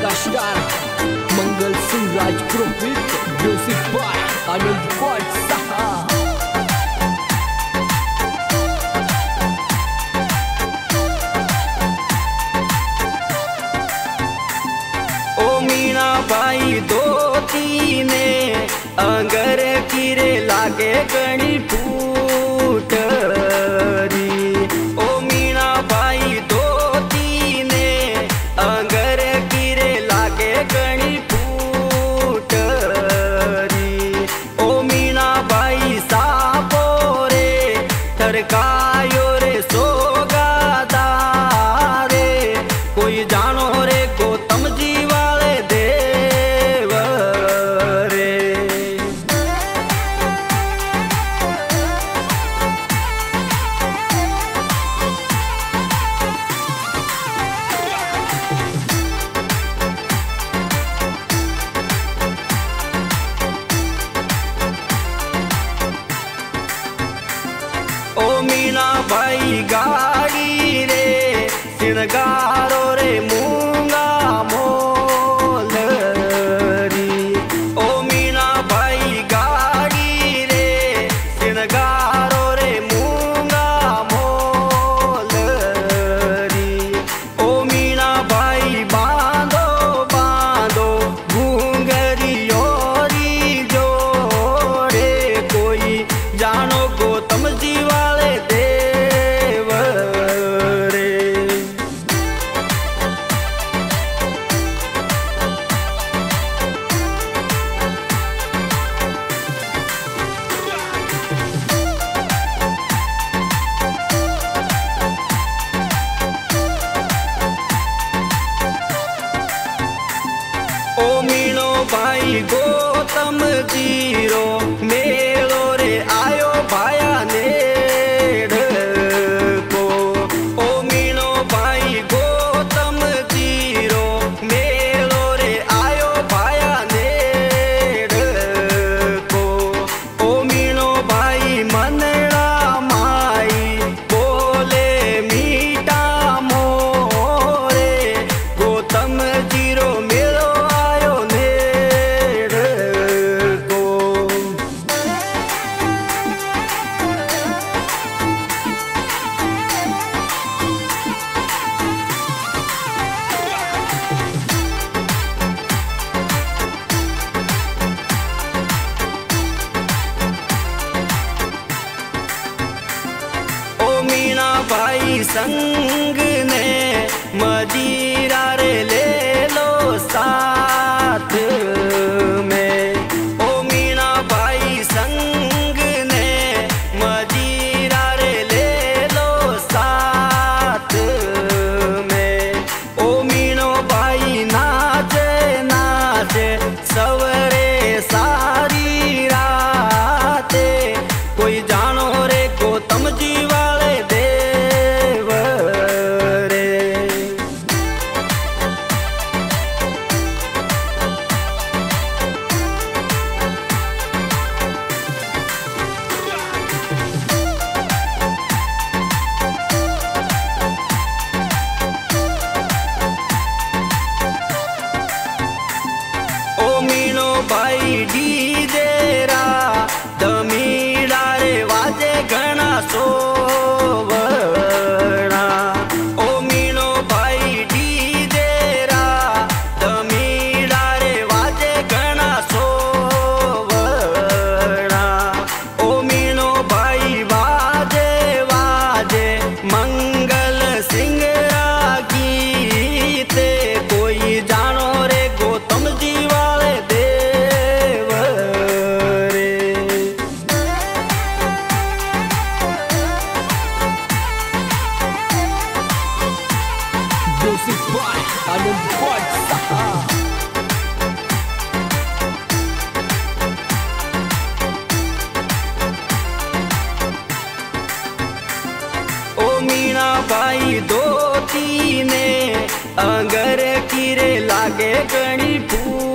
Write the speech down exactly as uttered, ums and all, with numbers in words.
का star Mangal Singh Rajpurohit, music by Anand Kaur Saha. ओ मीना भाई दो तीने अंगर किरे लागे गणी फूट री। ओ मीना भाई दो तीने अंगर किरे लागे गणी फूट री। ओ मीना भाई सापो रे थरकायो रे सोगादा रे, कोई जानो रे गौतम जी वाले देव रे। ओ मीना भाई गाड़ी रे सिनगारो रे मूंगा मोल री। ओ मीना भाई गाड़ी रे सिनगारो रे मूंगा मोल री। ओ मीना भाई बांधो बांधो घूंघरियो री जोड़े, कोई जानो गौतम जी वाले देव रे। ओ मीनो भाई गौतम जीरो मेलो रे आयो भाया नेड़ को। ओ मीनो भाई गौतम जीरो मेलो रे आयो भाया नेड़ को। ओ मीनो भाई मनड़ा माई बोले मीठा मोरे, गौतम जीरो मेलो आयो नेड़ को। ओ मीना भाई संग ने मजीरा रे ले लो साथ में। ओ मीना भाई संग ने मजीरा रे ले लो साथ में। ओ मीनो भाई नाचे नाचे सवरे सारी राते, कोई जानो रे गौतम जी वाले देव रे। ओ मीनो भाई डीजे रा दमीड़ा रे वाजे घना सोवड़ा। ओ मीनो भाई डीजे रा दमीड़ा रे वाजे घना सोवड़ा। ओ मीनो भाई वाजे वाजे मंगल सिंह रा गीते, कोई जानो रे गौतम जी वाले देव रे। Music by Anand Kaur Saha. ओ मीना भाई दो तीने अंगर किरे लागे गणी फूट